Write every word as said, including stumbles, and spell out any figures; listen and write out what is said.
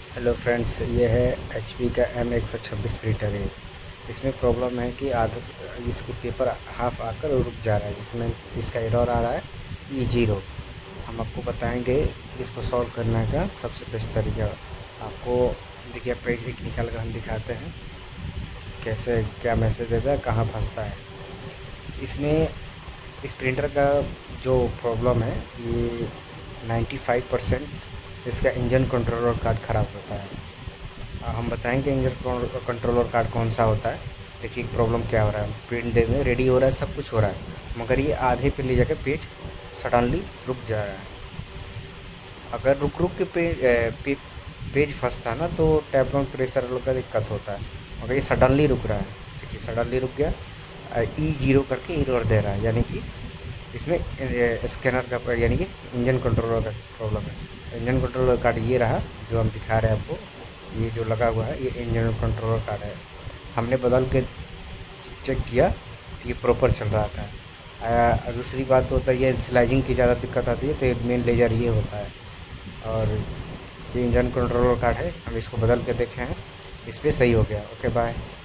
Hello friends, ये है H P का एम एक सौ छब्बीस प्रिंटर है। इसमें प्रॉब्लम है कि आधा इसके पेपर हाफ आकर रुक जा रहा है, जिसमें इसका एरर आ रहा है ई जीरो। हम आपको बताएंगे इसको सॉल्व करने का सबसे बेस्ट तरीका। आपको देखिए, पेज एक निकाल कर हम दिखाते हैं कैसे क्या मैसेज देता है, कहाँ फंसता है। इसमें इस प्रिंटर का जो प्रॉब्लम है, ये पचानवे परसेंट इसका इंजन कंट्रोलर कार्ड ख़राब होता है। आ, हम बताएंगे इंजन कंट्रोलर कार्ड कौन सा होता है। देखिए प्रॉब्लम क्या हो रहा है, प्रिंट देने रेडी हो रहा है, सब कुछ हो रहा है, मगर ये आधे पे ले जाकर पेज सडनली रुक जा रहा है। अगर रुक रुक के पे, पे, पेज फंसता ना तो टेफ्लॉन प्रेशर का दिक्कत होता है, मगर ये सडनली रुक रहा है। देखिए सडनली रुक गया, ई जीरो करके एरर दे रहा है, यानी कि इसमें स्कैनर का यानी कि इंजन कंट्रोलर का प्रॉब्लम है। इंजन कंट्रोलर कार्ड ये रहा जो हम दिखा रहे हैं आपको, ये जो लगा हुआ है ये इंजन कंट्रोलर कार्ड है। हमने बदल के चेक किया तो ये प्रॉपर चल रहा था। आ, दूसरी बात होता है ये स्लाइजिंग की ज़्यादा दिक्कत आती है, तो मेन लेजर ये होता है। और ये इंजन कंट्रोलर कार्ड है, हम इसको बदल के देखे हैं, इस पर सही हो गया। Okay bye.